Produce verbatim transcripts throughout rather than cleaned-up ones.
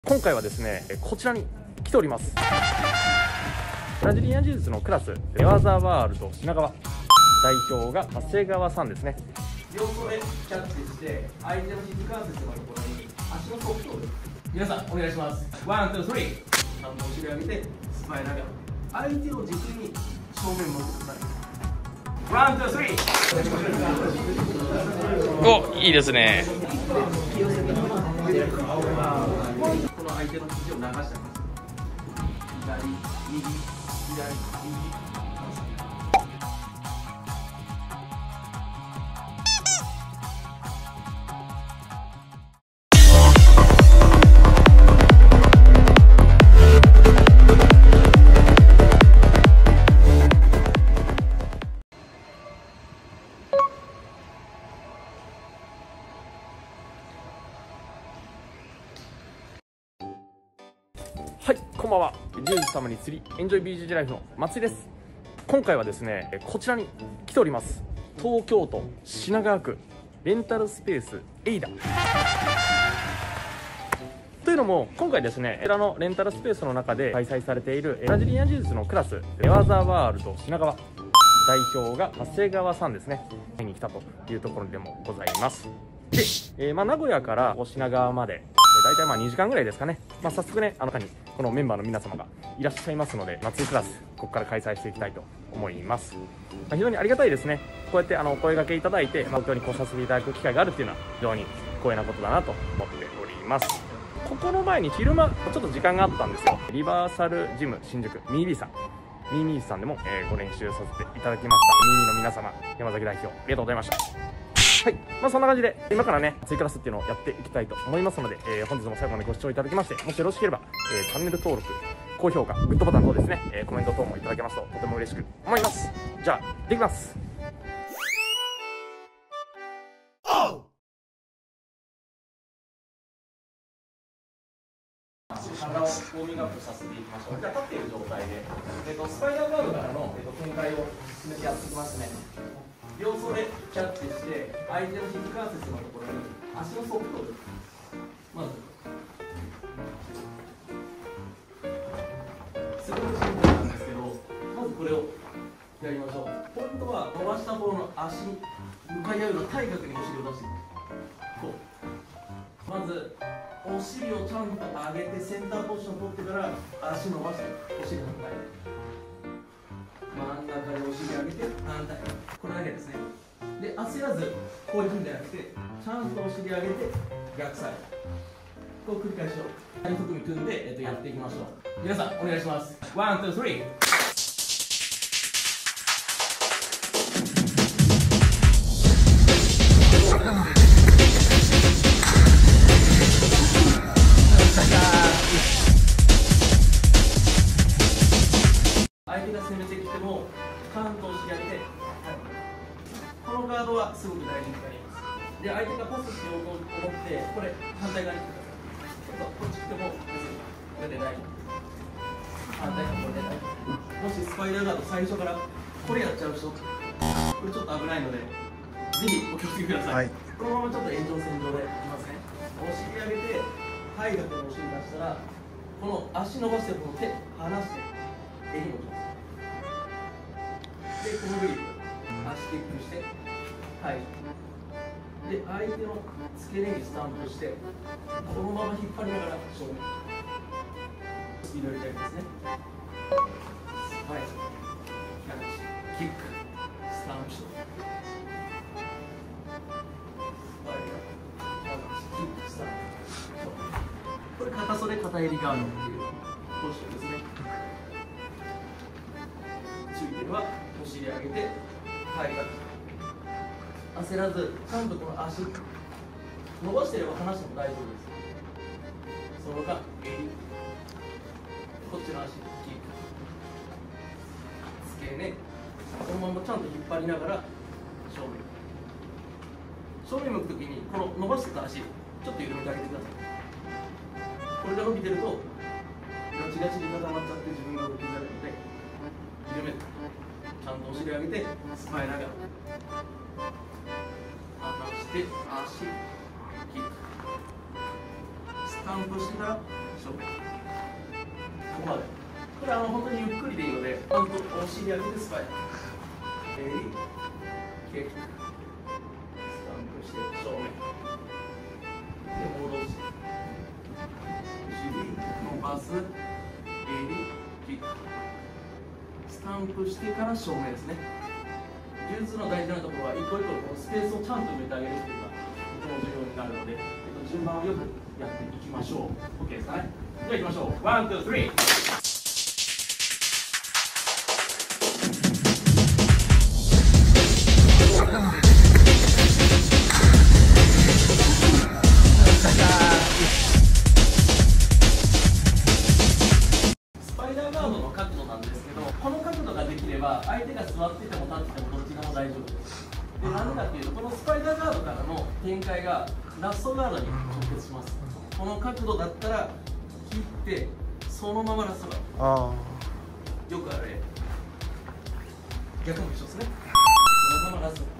今回はですね、こちらに来ております。ブラジリアン柔術のクラス、寝技ワールド品川代表が長谷川さんですね。 両袖キャッチして、相手の肘関節のところに足のソフトを皆さんお願いします。ワン、ツー、スリー。ちゃんとお尻上げて、スパイラーが相手を軸に正面向けてください。ワン、ツー、スリー。 お、いいですね。 この相手の肘を流してあげます。左、右、左、右。 はい、こんばんは。柔術様に釣りエンジョイ ビージージー ライフの松井です。今回はですね、こちらに来ております。東京都品川区レンタルスペースエイダというのも、今回ですね、こちらのレンタルスペースの中で開催されているブラジリアン柔術のクラス、寝技ワールド品川代表が長谷川さんですね、会いに来たというところでもございます。で、えーまあ、名古屋から品川まで大体まあにじかんぐらいですかね。まあ、早速ね、あの中にこのメンバーの皆様がいらっしゃいますので、夏井クラスここから開催していきたいと思います。まあ、非常にありがたいですね。こうやってあのお声掛けいただいて、まあ、東京に来させていただく機会があるっていうのは非常に光栄なことだなと思っております。ここの前に昼間ちょっと時間があったんですよ。リバーサルジム新宿ミービーさんミーミーさんでも、えー、ご練習させていただきました。ミーミーの皆様、山崎代表ありがとうございました。はい、まあ、そんな感じで今からね追クラスっていうのをやっていきたいと思いますので、えー、本日も最後までご視聴いただきまして、もしよろしければ、えー、チャンネル登録、高評価、グッドボタン等ですね、えー、コメント等もいただけますととても嬉しく思います。じゃあできます。体をウォーミングアップさせていきましょう。じゃあ立っている状態で、えー、とスパイダーガードからの、えー、と展開を進めてやっていきますね。両袖キャッチして相手の肘関節のところに足のソフトをまずすごくシンプルなんですけど、まずこれをやりましょう。ポイントは伸ばした方の足に向かい合うような対角にお尻を出していく。こうまずお尻をちゃんと上げてセンターポジションを取ってから足伸ばしてお尻反対、真ん中でお尻上げて反対、これだけですね。で、焦らずこういうふうにじゃなくて、ちゃんとお尻上げて逆サイド、こう繰り返しを体組み組んで、えっと、やっていきましょう。皆さんお願いします。ワン、ツー、スリー。相手が攻めてきてもちゃんと押し上げて、はい、このガードはすごく大事になります。で、相手がパスしようと思ってこれ反対側に来てください。ちょっとこっち来てもこれで大丈夫、反対側これで大丈夫。もしスパイダーガード最初からこれやっちゃう人、これちょっと危ないのでぜひお気をつけください、はい、このままちょっと延長線上でいきますね。お尻上げて対角のお尻出したら、この足伸ばしてこの手離して襟持ちます。で、このグリップ、足キックして、はい。で、相手の付け根にスタンプして、このまま引っ張りながら正面。スピード入れたいですね。はい。キャッチ、キック、スタンプして。はい。キック、スタンプ。これ、片袖、片襟ガードっていうポジションですね。ついてるはお尻上げて対角、焦らずちゃんとこの足伸ばしてれば離しても大丈夫です。その他襟、こっちの足キック、付け根、このままちゃんと引っ張りながら正面正面向くときにこの伸ばしてた足ちょっと緩めてあげてください。これが伸びてるとガチガチに固まっちゃって自分が動きづらいので緩めてちゃんとお尻上げてスパイラーが離して足キック、スタンプしてから正こまで。これはあの本当にゆっくりでいいので、ちゃんとお尻上げてスパイラル。襟、キック、スタンプして正面。で、戻して。お尻伸ばす。襟、キック。スタンプしてから正面ですね。柔術の大事なところは、一個一個このスペースをちゃんと埋めてあげるっていうのがとても重要になるので、えっと、順番をよくやっていきましょう。OK ですかね。じゃあ行きましょう。ワン、ツー、スリー。スパイダーガードの角度なんですけど、この角度ができれば相手が座ってても立っててもどっちでも大丈夫です。で、なんでかっていうと、このスパイダーガードからの展開がラストガードに直結します。この角度だったら切ってそのままラストガード。 あよくある例、逆も一緒ですね。このままラスト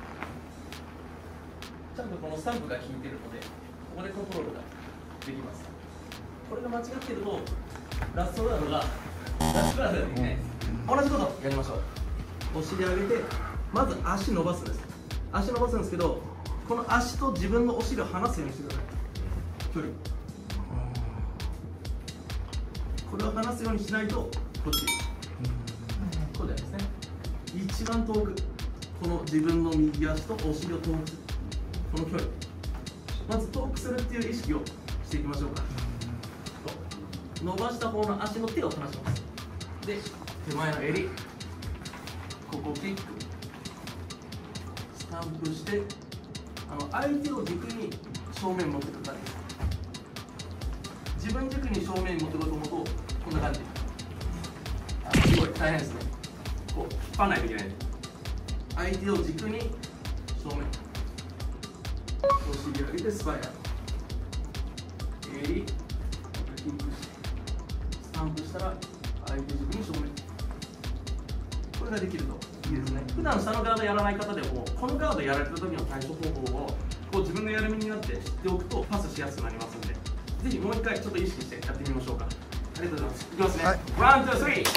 ガード。ちゃんとこのスタンプが効いてるので、ここでコントロールができます。これが間違ってるとラストガードがラストガードができないです。同じことやりましょう。お尻上げて、まず足伸ばすんです。足伸ばすんですけど、この足と自分のお尻を離すようにしてください。距離これを離すようにしないとこっちこうじゃないですね。一番遠く、この自分の右足とお尻を遠く、この距離、まず遠くするっていう意識をしていきましょうか。伸ばした方の足の手を離します。で、手前の襟、ここキック、スタンプして、あの相手を軸に正面に持ってくる感じ。自分軸に正面に持ってこようと思うと、こんな感じ。あ、すごい大変ですね。こう引っ張らないといけない。相手を軸に正面。お尻を上げてスパイラル。襟、キックして、スタンプしたら相手軸に正面。これができるといいですね。普段下のガードやらない方でも、このガードやられた時の対処方法をこう自分のやる身になって知っておくとパスしやすくなりますので、ぜひもう一回ちょっと意識してやってみましょうか。ありがとうございます。いきますね。ワン、ツー、スリー。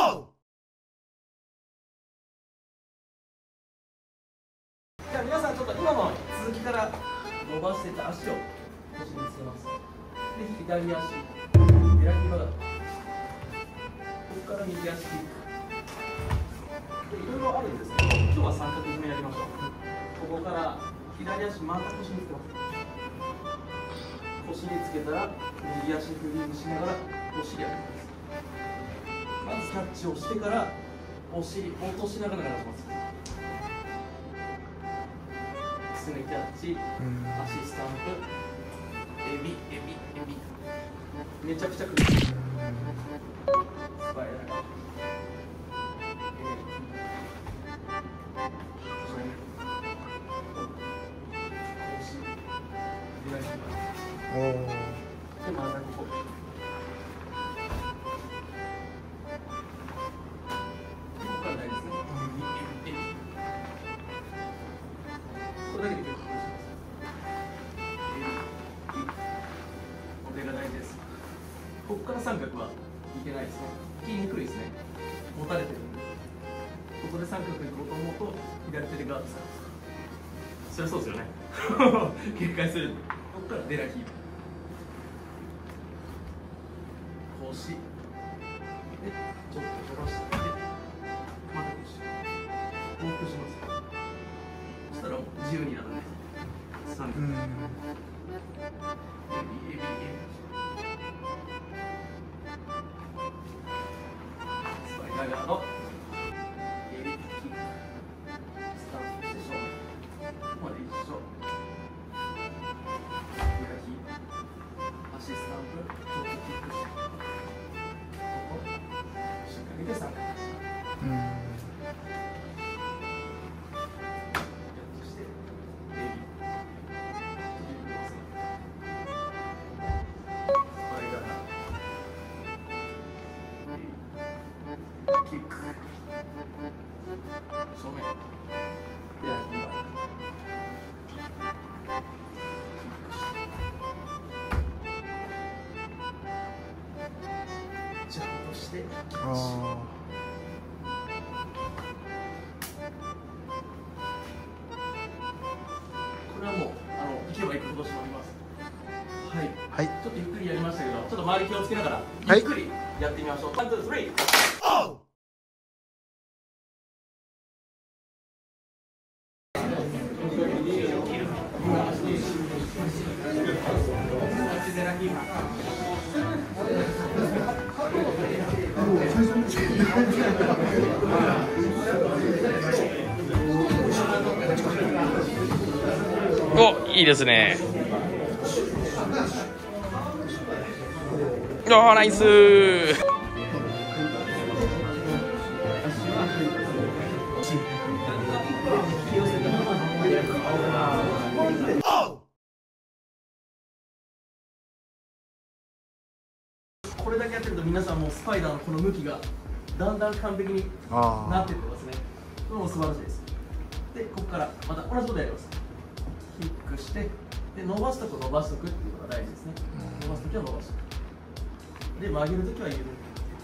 じゃあ皆さんちょっと今の続きから伸ばしてた足を腰につけます。で、左足、開きバガここから右足キック。いろいろあるんですけど、今日は三角締めやりましょう。ここから左足また腰につけます。腰につけたら右足フリーにしながらお尻上げます。まずキャッチをしてからお尻落としながら流します。すねキャッチ、足スタンプ、エビエビエビ、めちゃくちゃくる。スパイラル。 おお。 で、またここ。ここから大事ですね。これだけで結構します。これが大事です。ここから三角はいけないですね。切りにくいですね。持たれてるんで。ここで三角いこうと思うと左手でガードされます。そりゃそうですよね。警戒する。ここからデラキープ。腰でちょっと飛ばしてまた腰往復します。そしたらもう自由になるね。三角エビエビエビスパイダーガードエビキックスタンプして正面ここまで一緒開き足スタンプちょっとキックしてでさんかいうん。そしてエビ。スパイダー。キック。正面。では今。じゃしてあこれはもうあのいけばいくほどしまります。はい、 あ、はい。 ちょっとゆっくりやりましたけど、ちょっと周り気をつけながらはいゆっくりやってみましょう。ワン、ツー、スリー。 お、いいですね。おー、ナイスー。 これだけやってると皆さんもうスパイダーのこの向きがだんだん完璧にあなってってますね。これも素晴らしいです。で、ここからまた同じことやります。キックして、で伸ばすとこ伸ばしとくっていうのが大事ですね。伸ばすときは伸ばしとく。で、曲げるときは緩める。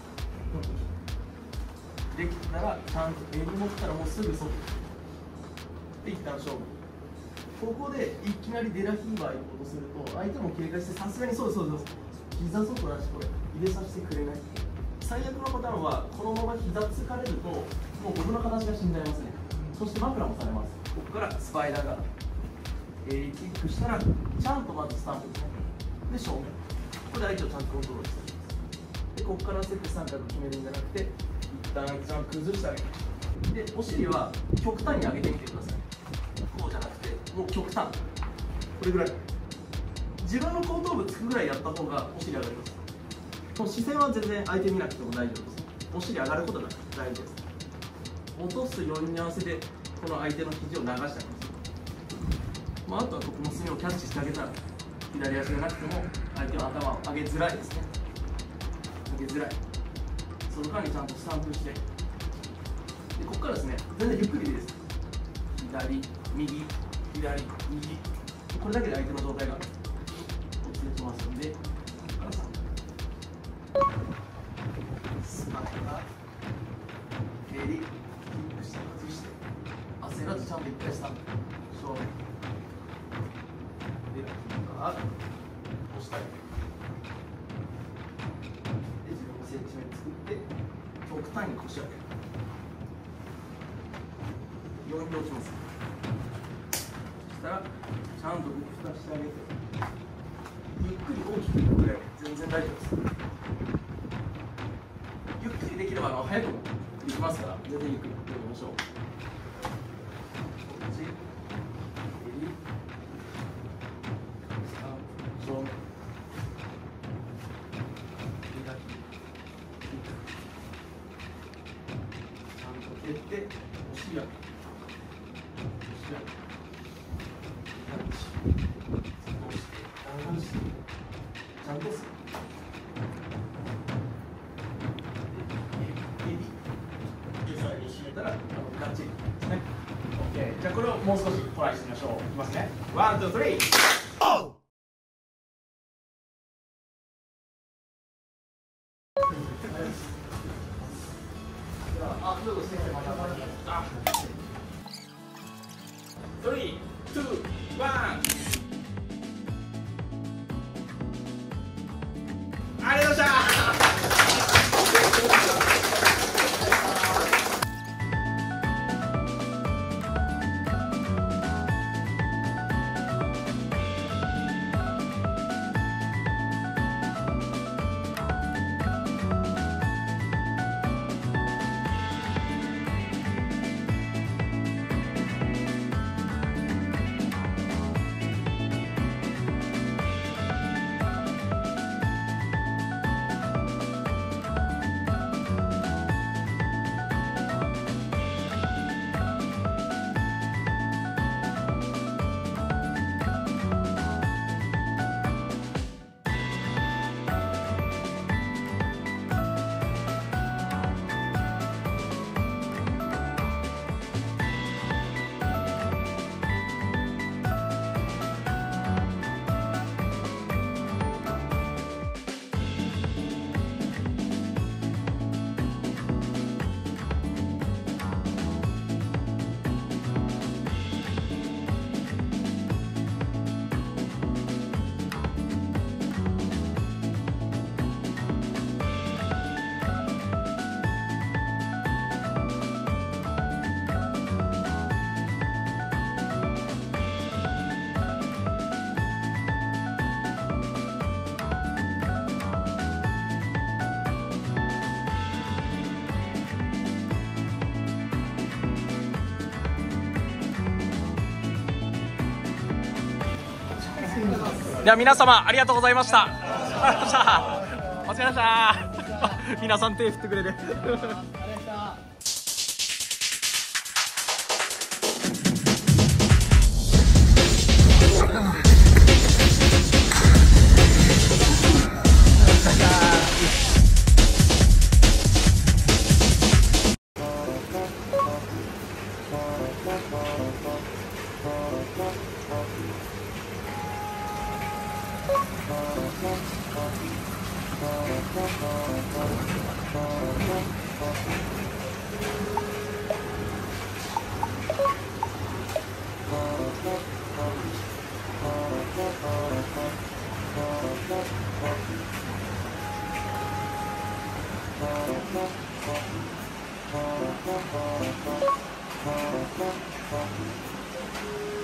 できたら、ちゃんと襟持ったらもうすぐ外。で、一旦勝負。ここでいきなりデラヒーバー行こうとすると、相手も警戒して、さすがにそうです、そうです。膝外なし、これ、入れさせてくれない。最悪のパターンは、このまま膝つかれると、もう僕の形が死んじゃいますね。そして枕もされます。ここからスパイダーが、えー、キックしたら、ちゃんとまずスタンプですね。で、正面。これで相手をちゃんとコントロールしていきます。で、ここからセット三角を決めるんじゃなくて、一旦一番崩してあげる。で、お尻は極端に上げてみてください。こうじゃなくて、もう極端。これぐらい。自分の後頭部つくぐらいやった方がお尻上がります。この視線は全然相手見なくても大丈夫です。お尻上がることが大事です。落とす余韻に合わせて、この相手の肘を流してあげます。まあ、あとはここの隅をキャッチしてあげたら、左足がなくても相手の頭を上げづらいですね。上げづらい。その間にちゃんとスタンプして、でここからですね、全然ゆっくりでいいです。左、右、左、右。これだけで相手の状態が落ちてきますので、ここからさスパイが蹴り、キックして外して、焦らずちゃんといっかいスタンプ、正面。で、ここから押したり。で、自分の接地面作って、極端に腰上げる。よんに落ちます。そしたら、ちゃんと動き出してあげて、ゆっくり大きくいくぐらい全然大丈夫です。ゆっくりできればあの早くもできますから、全然ゆっくりやってみましょう。こっち、襟、正面、開き、ちゃんと蹴って、押し上げ、押し上げ。ちゃんとする。で、最後締めたら、あのガッチリですね。OK。じゃあ、これをもう少しトライしてみましょう。いきますね。ワン、ツー、スリー。あ、どうぞ先生、また前に。あ。スリー、ツー、ワン。ありがとうございました。 や皆様ありがとうございました。ありがとうございました。お疲れ様でした。皆さん手振ってくれる。 Thank you.